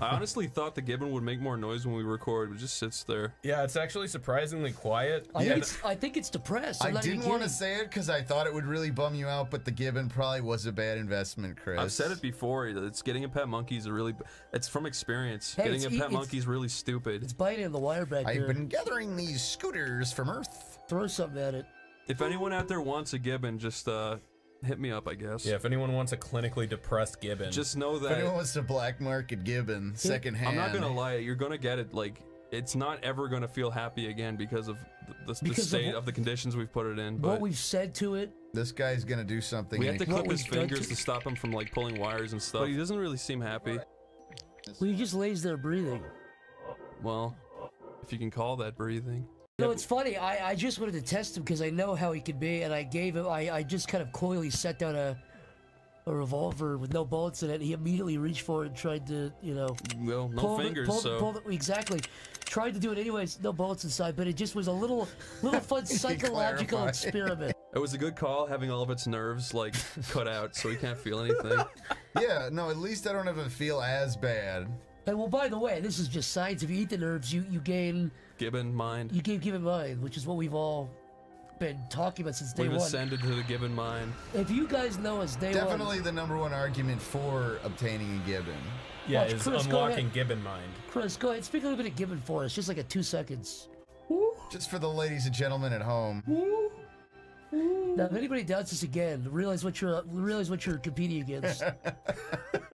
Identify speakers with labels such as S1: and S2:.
S1: I honestly thought the gibbon would make more noise when we record. It just sits there.
S2: Yeah, it's actually surprisingly quiet.
S3: I think it's depressed.
S4: I didn't want to say it because I thought it would really bum you out, but the gibbon probably was a bad investment, Chris.
S1: I've said it before. It's getting a pet monkey is a really. It's from experience.
S3: Hey,
S1: getting a pet monkey is really stupid.
S3: It's biting on the wire back there.
S4: I've been gathering these scooters from Earth.
S3: Throw something at it.
S1: If anyone out there wants a gibbon, just hit me up, I guess.
S2: Yeah, if anyone wants a clinically depressed gibbon.
S1: Just know that...
S4: If anyone wants a black market gibbon, secondhand...
S1: I'm not gonna lie, you're gonna get it, like, it's not ever gonna feel happy again because of the state of the conditions we've put it in, but...
S3: What we've said to it.
S4: This guy's gonna do something...
S1: We have to clip his fingers to stop him from, like, pulling wires and stuff, but he doesn't really seem happy.
S3: Well, he just lays there breathing.
S1: Well, if you can call that breathing.
S3: No, it's funny. I just wanted to test him because I know how he could be, and I gave him. I just kind of coyly set down a revolver with no bullets in it. He immediately reached for it and tried to, you know.
S1: Well, no fingers, so.
S3: Exactly. Tried to do it anyways. No bullets inside, but it just was a little fun psychological experiment.
S1: It was a good call, having all of its nerves like cut out, so he can't feel anything.
S4: Yeah, no. At least I don't have to feel as bad.
S3: And well, by the way, this is just science. If you eat the nerves, you gain
S1: gibbon mind.
S3: You gain gibbon mind, which is what we've all been talking about since day one.
S1: We've ascended to the gibbon mind.
S3: If you guys know us, day one.
S4: Definitely the #1 argument for obtaining a gibbon.
S2: Yeah, is unlocking gibbon mind.
S3: Chris, go ahead. Speak a little bit of gibbon for us, just like 2 seconds.
S4: Just for the ladies and gentlemen at home.
S3: Now, if anybody doubts this again, realize what you're competing against.